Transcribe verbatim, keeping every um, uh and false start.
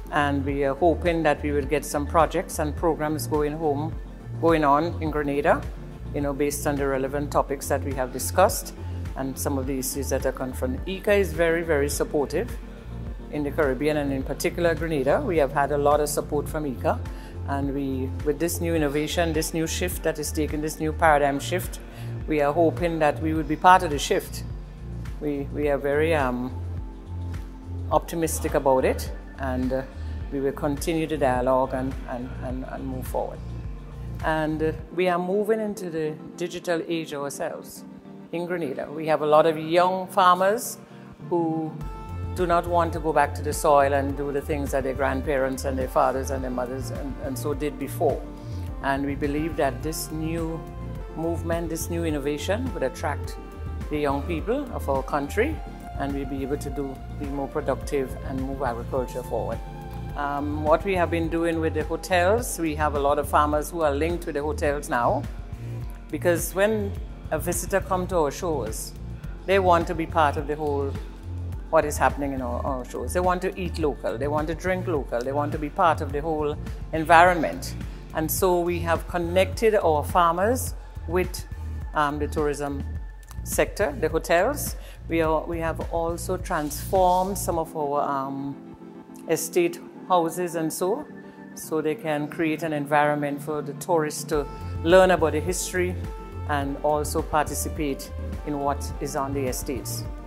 and we are hoping that we will get some projects and programs going home, going on in Grenada, you know, based on the relevant topics that we have discussed and some of the issues that are confronted. I C A is very, very supportive in the Caribbean, and in particular Grenada. We have had a lot of support from I C A, and we, with this new innovation, this new shift that is taking, this new paradigm shift, we are hoping that we would be part of the shift. We, we are very um, optimistic about it, and uh, we will continue the dialogue and, and, and, and move forward. And uh, we are moving into the digital age ourselves in Grenada. We have a lot of young farmers who do not want to go back to the soil and do the things that their grandparents and their fathers and their mothers and, and so did before. And we believe that this new movement, this new innovation would attract the young people of our country, and we'll be able to do, be more productive and move agriculture forward. Um, what we have been doing with the hotels, we have a lot of farmers who are linked with the hotels now, because when a visitor comes to our shores, they want to be part of the whole, what is happening in our, our shores. They want to eat local, they want to drink local, they want to be part of the whole environment. And so we have connected our farmers with um, the tourism sector, the hotels. We, are, we have also transformed some of our um, estate houses and so, so they can create an environment for the tourists to learn about the history and also participate in what is on the estates.